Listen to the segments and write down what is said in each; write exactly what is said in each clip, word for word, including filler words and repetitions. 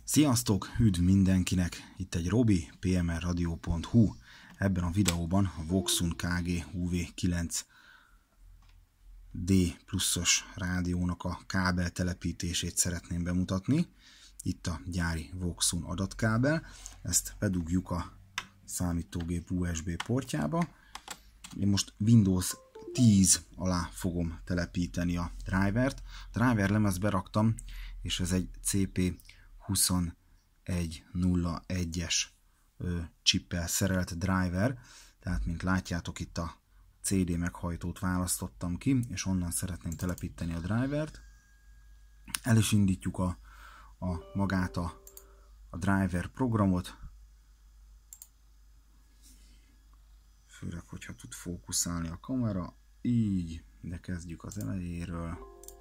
Sziasztok, üdv mindenkinek! Itt egy Robi, pé em er radio pont hu. Ebben a videóban a Voxun ká gé u vé kilenc dé pluszos rádiónak a kábel telepítését szeretném bemutatni. Itt a gyári Voxun adatkábel. Ezt bedugjuk a számítógép u es bé portjába. Én most Windows tíz alá fogom telepíteni a drivert. A driver lemezbe beraktam, és ez egy cé pé huszonegy nulla egyes chippel szerelt driver, tehát mint látjátok, itt a cé dé meghajtót választottam ki, és onnan szeretném telepíteni a drivert. El is indítjuk a, a magát a, a driver programot, főleg, hogyha tud fókuszálni a kamera, így, de kezdjük az elejéről.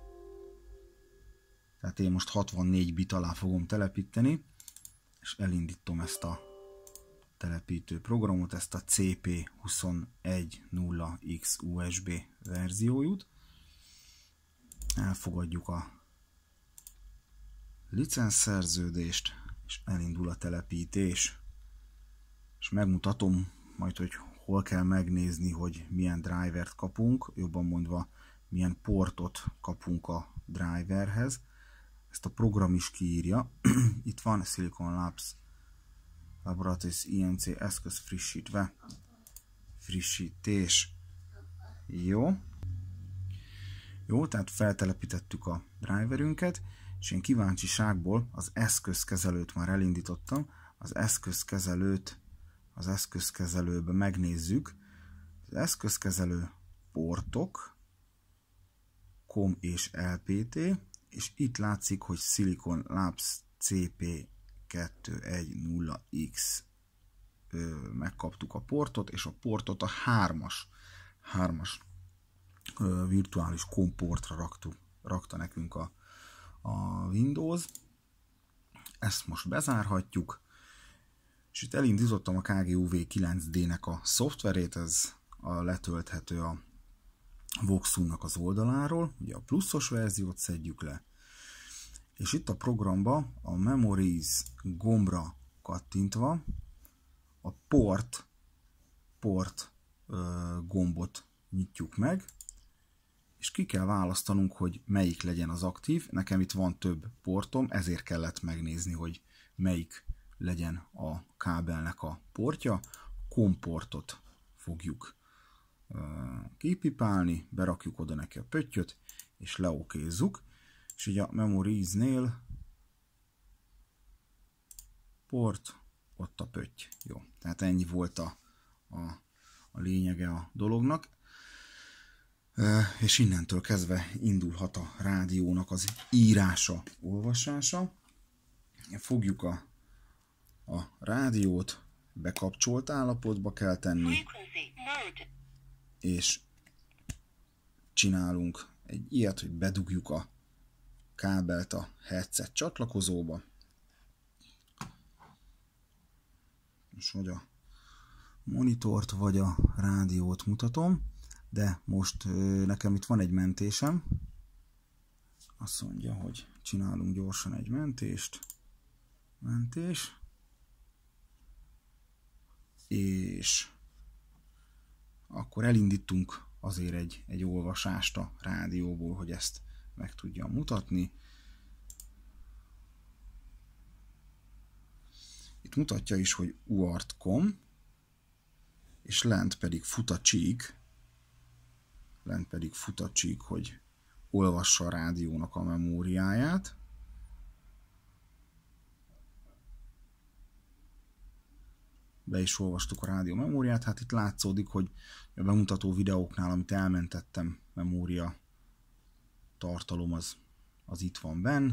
Tehát én most hatvannégy bit alá fogom telepíteni, és elindítom ezt a telepítő programot, ezt a cé pé huszonegy nulla x u es bé verziójút. Elfogadjuk a licenszszerződést, és elindul a telepítés. És megmutatom majd, hogy hol kell megnézni, hogy milyen drivert kapunk, jobban mondva, milyen portot kapunk a driverhez. Ezt a program is kiírja. Itt van Silicon Labs Laboratories i en cé eszköz frissítve. Frissítés. Jó. Jó, tehát feltelepítettük a driverünket, és én kíváncsiságból az eszközkezelőt már elindítottam. Az eszközkezelőt az eszközkezelőbe megnézzük. Az eszközkezelő portok, com és el pé té, és itt látszik, hogy Silicon Labs cé pé kétszázegy x megkaptuk a portot, és a portot a hármas, hármas ö, virtuális com portra raktuk, rakta nekünk a, a Windows. Ezt most bezárhatjuk, és itt elindítottam a ká gé u vé kilenc dé-nek a szoftverét, ez a letölthető a Voxunnak az oldaláról, ugye a pluszos verziót szedjük le, és itt a programba a Memories gombra kattintva a port, port ö, gombot nyitjuk meg, és ki kell választanunk, hogy melyik legyen az aktív. Nekem itt van több portom, ezért kellett megnézni, hogy melyik legyen a kábelnek a portja. A com portot fogjuk kipipálni, berakjuk oda neki a pöttyöt, és leokézzuk, és így a Memories-nél port, ott a pötty. Jó, tehát ennyi volt a, a, a lényege a dolognak, e, és innentől kezdve indulhat a rádiónak az írása, olvasása. Fogjuk a, a rádiót, bekapcsolt állapotba kell tenni, és csinálunk egy ilyet, hogy bedugjuk a kábelt a headset csatlakozóba. Most vagy a monitort, vagy a rádiót mutatom, de most nekem itt van egy mentésem. Azt mondja, hogy csinálunk gyorsan egy mentést. Mentés. És akkor elindítunk azért egy, egy olvasást a rádióból, hogy ezt meg tudja mutatni. Itt mutatja is, hogy u á er té pont com, és lent pedig fut a csík, lent pedig fut a csík, hogy olvassa a rádiónak a memóriáját. Be is olvastuk a rádió memóriát, hát itt látszódik, hogy a bemutató videóknál, amit elmentettem, memória tartalom az, az itt van benn,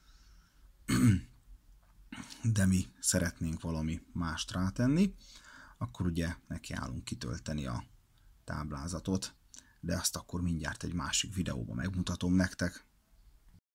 de mi szeretnénk valami mást rátenni, akkor ugye nekiállunk kitölteni a táblázatot, de azt akkor mindjárt egy másik videóban megmutatom nektek.